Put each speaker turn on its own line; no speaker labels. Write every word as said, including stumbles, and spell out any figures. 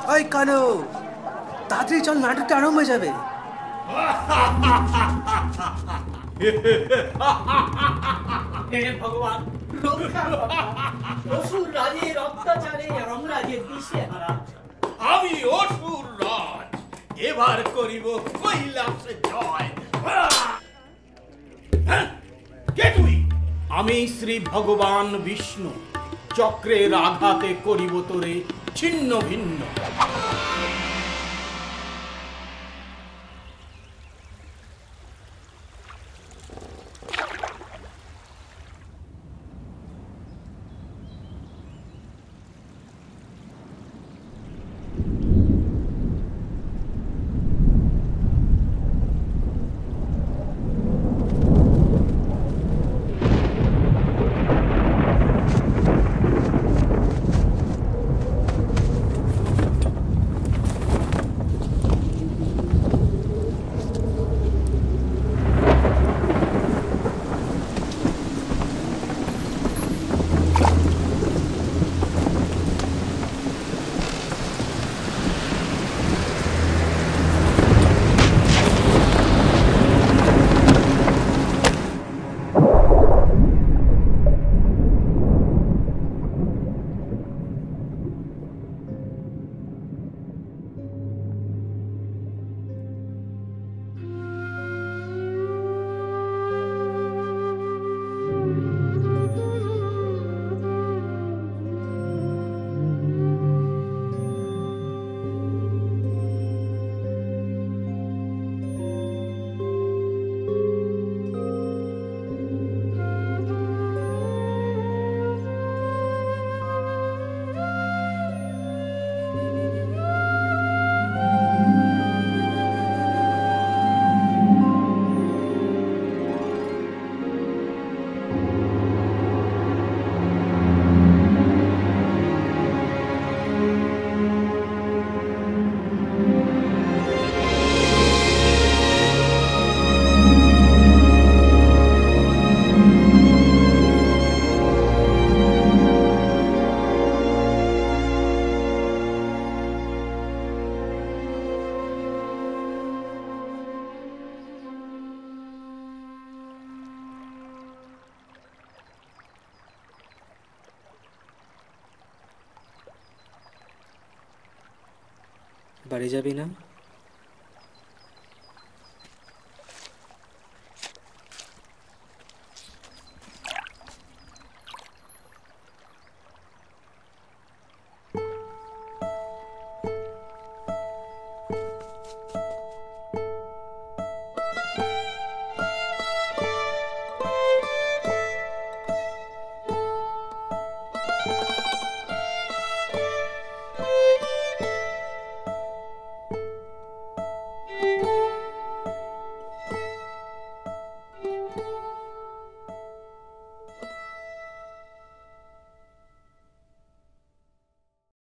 ওই কালো, তাড়াতাড়ি চল, নাটকটা আরম্ভ হয়ে যাবে।
হে ভগবান, রক্ষা করো। অসুর রাজের অত্যাচারে রামরাজের দিশেহারা।
আমি অসুর রাজ, এবার করিব কৈলাসে জয়। কে তুই? আমি শ্রী ভগবান বিষ্ণু, চক্রের আঘাতে করিব তোরে ছিন্ন ভিন্ন।
বাড়ি যাবি না?